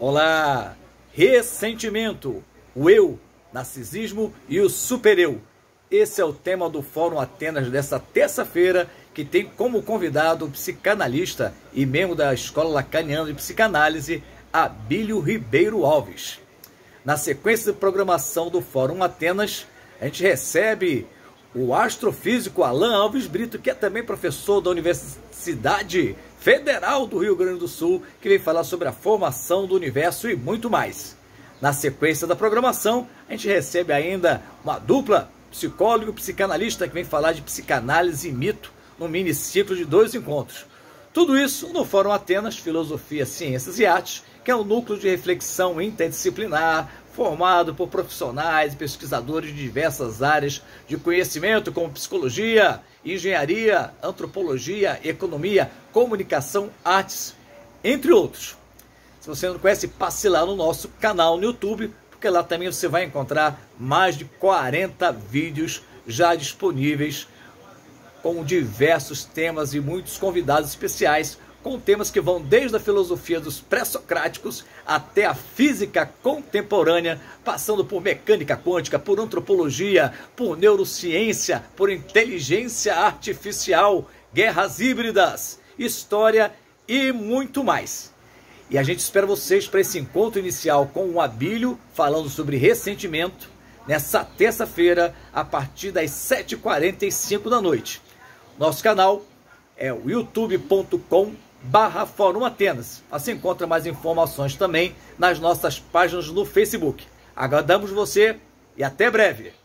Olá! Ressentimento, o eu, narcisismo e o supereu. Esse é o tema do Fórum Atenas desta terça-feira, que tem como convidado o psicanalista e membro da Escola Lacaniana de Psicanálise, Abílio Ribeiro Alves. Na sequência de programação do Fórum Atenas, a gente recebe o astrofísico Alan Alves Brito, que é também professor da Universidade Federal do Rio Grande do Sul, que vem falar sobre a formação do universo e muito mais. Na sequência da programação, a gente recebe ainda uma dupla, psicólogo e psicanalista, que vem falar de psicanálise e mito, num mini ciclo de 2 encontros. Tudo isso no Fórum Atenas, Filosofia, Ciências e Artes, que é um núcleo de reflexão interdisciplinar, formado por profissionais e pesquisadores de diversas áreas de conhecimento, como psicologia, engenharia, antropologia, economia, comunicação, artes, entre outros. Se você não conhece, passe lá no nosso canal no YouTube, porque lá também você vai encontrar mais de 40 vídeos já disponíveis com diversos temas e muitos convidados especiais, com temas que vão desde a filosofia dos pré-socráticos até a física contemporânea, passando por mecânica quântica, por antropologia, por neurociência, por inteligência artificial, guerras híbridas, história e muito mais. E a gente espera vocês para esse encontro inicial com o Abílio, falando sobre ressentimento, nessa terça-feira, a partir das 7h45 da noite. Nosso canal é o youtube.com/Fórum Atenas. Você encontra mais informações também nas nossas páginas no Facebook. Aguardamos você e até breve!